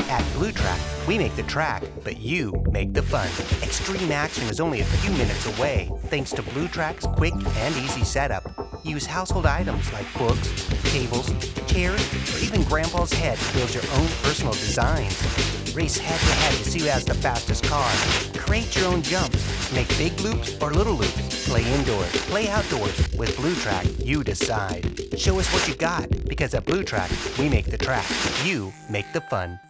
At Blue Track, we make the track, but you make the fun. Extreme action is only a few minutes away, thanks to Blue Track's quick and easy setup. Use household items like books, tables, chairs, or even Grandpa's head to build your own personal designs. Race head-to-head to see who has the fastest car. Create your own jumps. Make big loops or little loops. Play indoors, play outdoors. With Blue Track, you decide. Show us what you got, because at Blue Track, we make the track. You make the fun.